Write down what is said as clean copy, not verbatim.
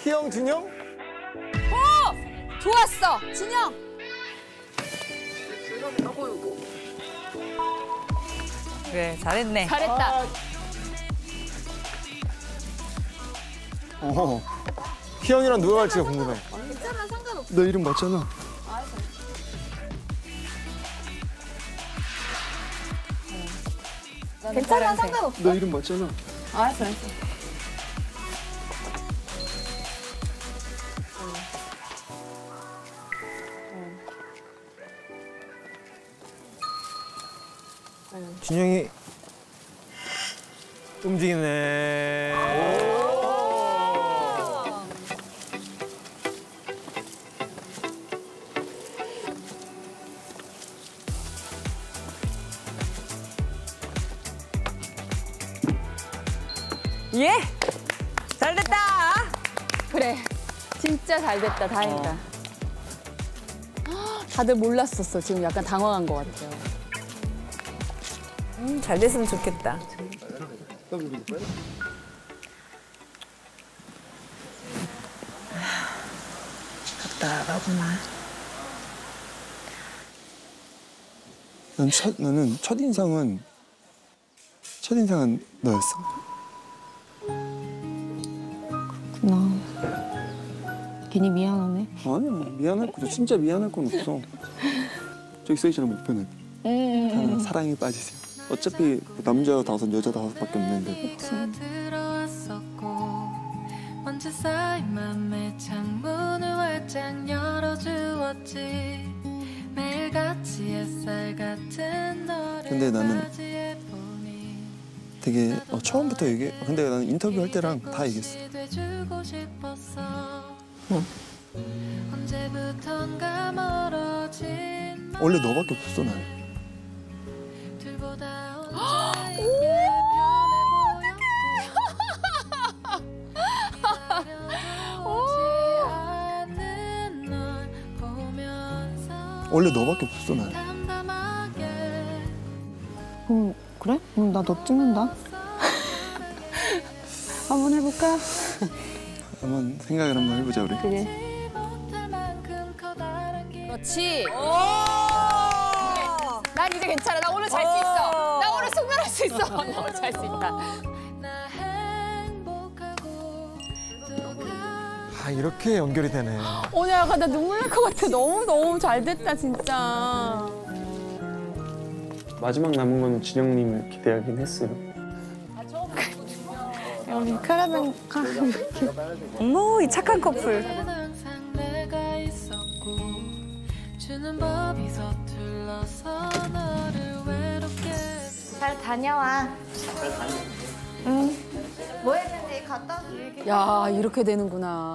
희영, 진영? 좋았어, 진영. 그래, 잘했네. 잘했다. 희영이랑 누가 갈지가 궁금해. 괜찮아, 상관없어. 너 이름 맞잖아. 괜찮아, 상관없어. 너 이름 맞잖아. 알았어, 알았어. 진영이 움직이네. 예! 잘됐다! 그래, 진짜 잘 됐다, 다행이다. 다들 몰랐었어, 지금 약간 당황한 것 같아요. 잘 됐으면 좋겠다. 답답하구만. 나는 첫인상은 너였어. 나 괜히 미안하네. 아니야, 미안할 거 진짜 미안할 건 없어. 저기 써있잖아, 목표는. 하나, 사랑에 빠지세요. 어차피 남자 5, 여자 5밖에 없는데. 먼지 쌓인 맘에 창문을 활짝 열어주었지. 매일같이 햇살 같은 너를 근데 나는 맞이해 보니 되게 처음부터 근데 나는 인터뷰 할 때랑 다 얘기했어. 돼주고 싶었어. 언제부턴가 멀어진 원래 너밖에 없었어, 난. 둘보다 혼자인 게 편해 보였고 않는 널 보면서 원래 너밖에 없었어, 난. 담담하게 그래? 나 너 찍는다. 한번 해볼까? 한번 생각을 한번 해보자, 우리. 그래. 못할 만큼 커다란 길 그렇지. 난 이제 괜찮아. 나 오늘 잘 수 있어. 나 오늘 숙면할 수 있어. 나 오늘 잘 수 있다. 나 행복하고 또 이렇게 연결이 되네. 오늘 약간 나 눈물 날 것 같아. 너무 잘 됐다, 진짜. 마지막 남은 건 진영님을 기대하긴 했어요. 여기 카라멜 이렇게. 어머, 이 착한 커플. 항상 내가 있었고 주는 법이 서툴러서 너를 외롭게 잘 다녀와. 응. 뭐 했는지 갔다 와서 얘기해. 야, 이렇게 되는구나.